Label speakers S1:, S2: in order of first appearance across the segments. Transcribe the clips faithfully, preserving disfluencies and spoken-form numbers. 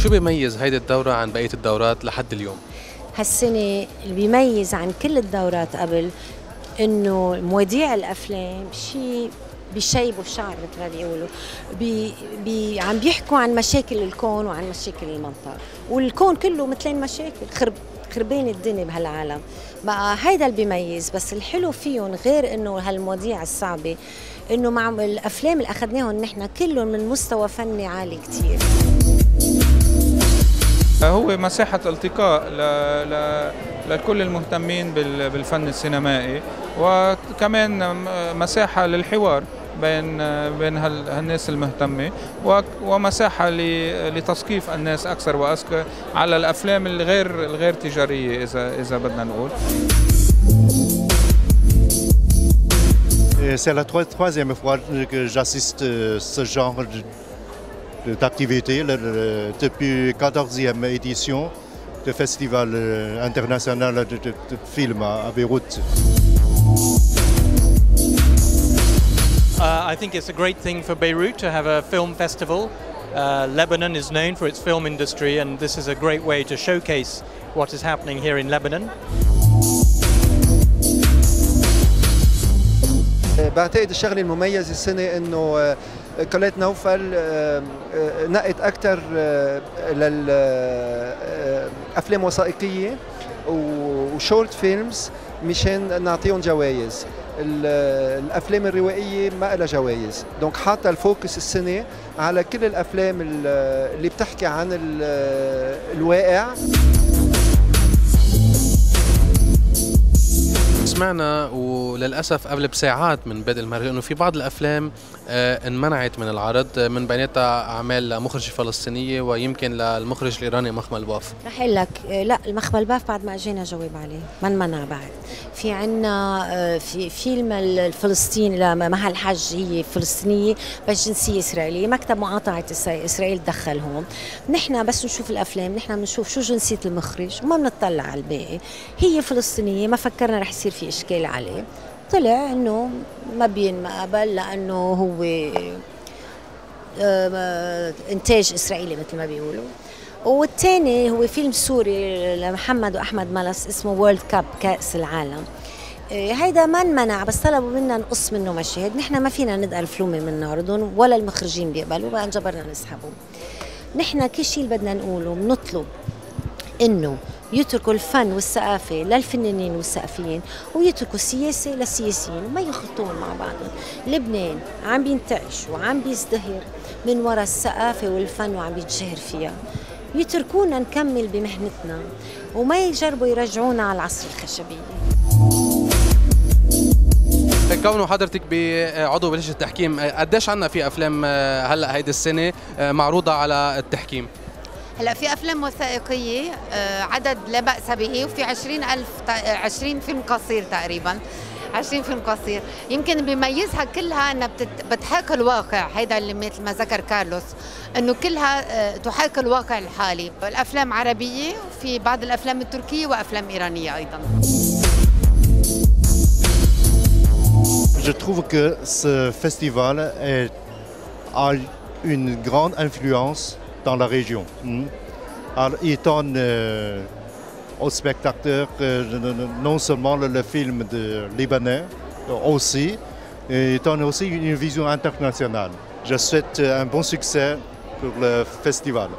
S1: شو بيميز هيدي الدورة عن بقية الدورات لحد اليوم؟
S2: هالسنة اللي بيميز عن كل الدورات قبل إنه مواضيع الأفلام شيء بيشيبوا الشعر مثل ما بيقولوا، بي بي عم بيحكوا عن مشاكل الكون وعن مشاكل المنطقة، والكون كله مثلين مشاكل خرب خربين الدنيا بهالعالم. بقى هيدا اللي بيميز، بس الحلو فيهم غير انه هالمواضيع الصعبه انه مع الافلام اللي اخذناهم نحن كلهم من مستوى فني عالي كثير.
S3: هو مساحة التقاء ل... ل... لكل المهتمين بال... بالفن السينمائي، وكمان مساحة للحوار بين بين هالناس المهتمة، ومساحة لتثقيف الناس أكثر وأكثر على الأفلام الغير الغير تجارية إذا إذا بدنا نقول.
S4: C'est la troisième fois que j'assiste à ce genre d'activité depuis la quatorzième édition du Festival international de film à Beyrouth.
S5: Uh, I think it's a great thing for Beirut to have a film festival. Uh, Lebanon is known for its film industry, and this is a great way to showcase what is happening here in Lebanon.
S6: بعتقد الشغله المميز السنه انه كوليت نوفل نقت اكثر للافلام وثائقيه وشورت فيلمز مشان نعطيهم جوائز. الافلام الروائيه ما لها جوائز، دونك حاطه الفوكس السنه على كل الافلام اللي بتحكي عن الواقع.
S1: سمعنا وللاسف قبل بساعات من بدء المهرجان انه في بعض الافلام انمنعت من العرض، من بيناتها اعمال لمخرجه فلسطينيه ويمكن للمخرج الايراني مخمل باف.
S2: رح اقول لك لا، المخمل باف بعد ما اجينا جواب عليه ما انمنع بعد. في عندنا في فيلم الفلسطيني لمها الحج، هي فلسطينيه بس جنسيه اسرائيليه، مكتب مقاطعه اسرائيل دخل هون. نحن بس نشوف الافلام نحن بنشوف شو جنسيه المخرج وما بنطلع على الباقي. هي فلسطينيه، ما فكرنا رح يصير في اشكال عليه، طلع انه ما بينقبل لانه هو انتاج اسرائيلي مثل ما بيقولوا. والثاني هو فيلم سوري لمحمد واحمد ملس اسمه وورلد كاب، كاس العالم. هيدا ما انمنع، بس طلبوا منا نقص منه مشاهد، نحن ما فينا ندقل فلومه من نعرضهم ولا المخرجين بيقبلوا، بقى انجبرنا نسحبهم. نحن كل شيء اللي بدنا نقوله بنطلب انه يتركوا الفن والثقافة للفنانين والثقافيين، ويتركوا السياسة للسياسيين وما يخلطون مع بعضهم. لبنان عم بينتعش وعم بيزدهر من وراء الثقافة والفن وعم بيتجهر فيها. يتركونا نكمل بمهنتنا وما يجربوا يرجعونا على العصر الخشبية.
S1: كونه حضرتك بعضو بلجنة التحكيم، قديش عنا في أفلام هلأ هيدي السنة معروضة على التحكيم؟
S7: هلا في افلام وثائقيه عدد لا باس به، وفي عشرين ألف عشرين فيلم قصير تقريبا، عشرين فيلم قصير. يمكن بيميزها كلها انها بتحاكي الواقع، هيدا اللي مثل ما ذكر كارلوس انه كلها تحاكي الواقع الحالي. الافلام عربيه وفي بعض الافلام التركيه وافلام ايرانيه ايضا.
S4: Je trouve que ce festival est, a une grande influence dans la région. Alors, il donne euh, aux spectateurs euh, non seulement le, le film de Libanais, aussi, il donne aussi une vision internationale. Je souhaite un bon succès pour le festival.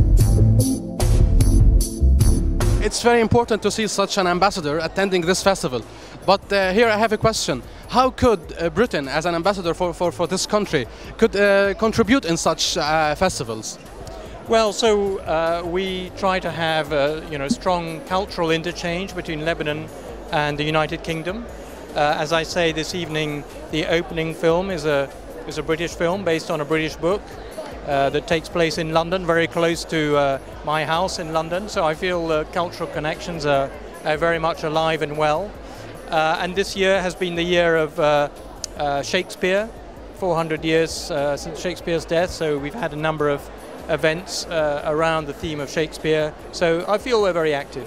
S1: It's very important to see such an ambassador attending this festival. But uh, here I have a question. How could uh, Britain, as an ambassador for, for, for this country, could uh, contribute in such uh, festivals?
S5: Well, so uh, we try to have a you know, strong cultural interchange between Lebanon and the United Kingdom. Uh, as I say this evening, the opening film is a, is a British film based on a British book uh, that takes place in London, very close to uh, my house in London. So I feel uh, cultural connections are, are very much alive and well. Uh, and this year has been the year of uh, uh, Shakespeare, four hundred years uh, since Shakespeare's death. So we've had a number of events uh, around the theme of Shakespeare, so I feel we're very active.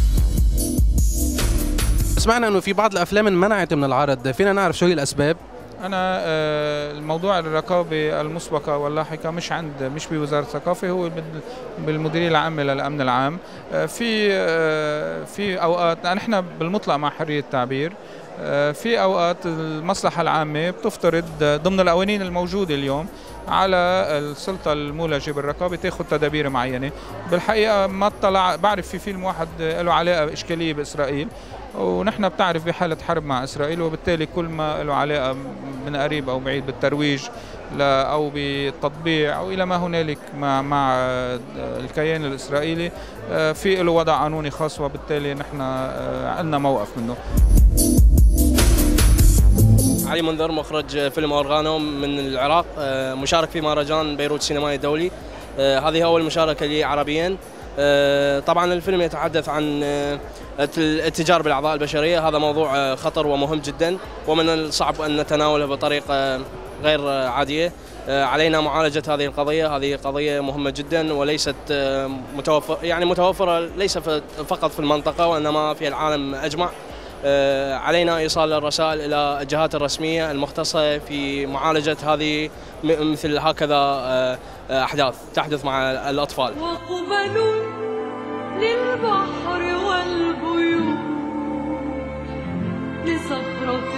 S1: سمعنا انه في بعض الافلام انمنعت من العرض، فينا نعرف شو هي الاسباب؟
S3: أنا الموضوع الرقابة المسبقة واللاحقة مش عند مش بوزارة الثقافة، هو بالمديرية العامة للأمن العام. في في أوقات نحن بالمطلق مع حرية التعبير، في أوقات المصلحة العامة بتفترض ضمن القوانين الموجودة اليوم على السلطة المولجة بالرقابة تاخذ تدابير معينة. بالحقيقة ما اطلع، بعرف في فيلم واحد له علاقة بإشكالية بإسرائيل، ونحن بتعرف بحالة حرب مع إسرائيل، وبالتالي كل ما له علاقة من قريب أو بعيد بالترويج أو بالتطبيع أو إلى ما هنالك مع مع الكيان الإسرائيلي في له وضع قانوني خاص، وبالتالي نحن عندنا موقف منه.
S8: علي منذر، مخرج فيلم أورغانو من العراق، مشارك في مهرجان بيروت السينمائي الدولي. هذه أول مشاركة لي عربيا. طبعا الفيلم يتحدث عن الاتجار بالأعضاء البشرية، هذا موضوع خطر ومهم جدا، ومن الصعب أن نتناوله بطريقة غير عادية. علينا معالجة هذه القضية، هذه قضية مهمة جدا وليست متوفر يعني متوفرة ليس فقط في المنطقة وإنما في العالم أجمع. علينا إيصال الرسائل إلى الجهات الرسمية المختصة في معالجة هذه مثل هكذا أحداث تحدث مع الأطفال.
S9: وقبل للبحر والبيوت لصخرة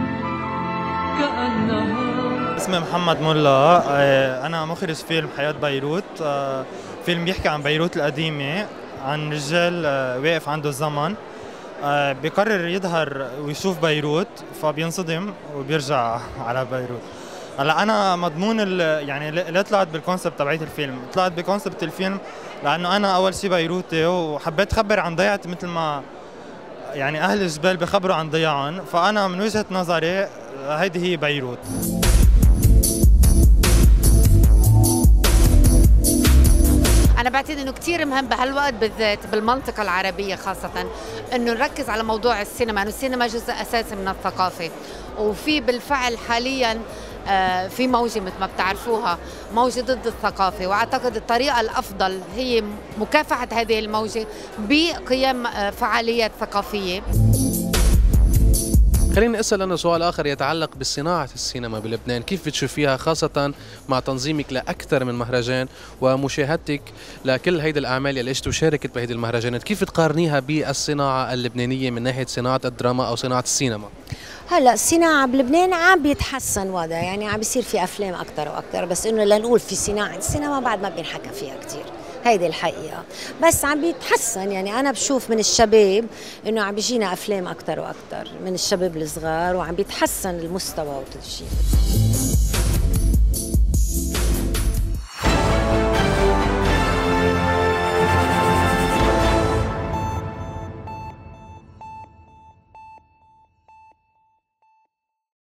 S9: كأنها.
S10: اسمي محمد ملا، أنا مخرج فيلم حياة بيروت. فيلم بيحكي عن بيروت القديمة، عن رجال واقف عنده الزمن بيقرر يظهر ويشوف بيروت فبينصدم وبيرجع على بيروت. هلا انا مضمون يعني ليه طلعت بالكونسبت تبعت الفيلم؟ طلعت بكونسبت الفيلم لانه انا اول شيء بيروتي وحبيت اخبر عن ضيعتي مثل ما يعني اهل الجبال بخبروا عن ضياعهم، فانا من وجهة نظري هيدي هي بيروت.
S7: أنا بعتقد إنه كثير مهم بهالوقت بالذات بالمنطقة العربية خاصة إنه نركز على موضوع السينما، إنه السينما جزء أساسي من الثقافة، وفي بالفعل حالياً في موجة مثل ما بتعرفوها، موجة ضد الثقافة، وأعتقد الطريقة الأفضل هي مكافحة هذه الموجة بقيام فعاليات ثقافية.
S1: خليني أسأل أنا سؤال آخر يتعلق بصناعة السينما بلبنان، كيف بتشوفيها خاصة مع تنظيمك لأكثر من مهرجان ومشاهدتك لكل هيدي الأعمال اللي اجت وشاركت بهيدي المهرجانات، كيف تقارنيها بالصناعة اللبنانية من ناحية صناعة الدراما أو صناعة السينما؟
S2: هلا الصناعة بلبنان عم بيتحسن وضع، يعني عم بيصير في أفلام أكثر وأكثر، بس إنه لنقول في صناعة السينما بعد ما بينحكى فيها كثير، هيدي الحقيقة، بس عم بيتحسن. يعني أنا بشوف من الشباب إنه عم بيجينا أفلام أكثر وأكثر من الشباب الصغار، وعم بيتحسن المستوى وكل شيء.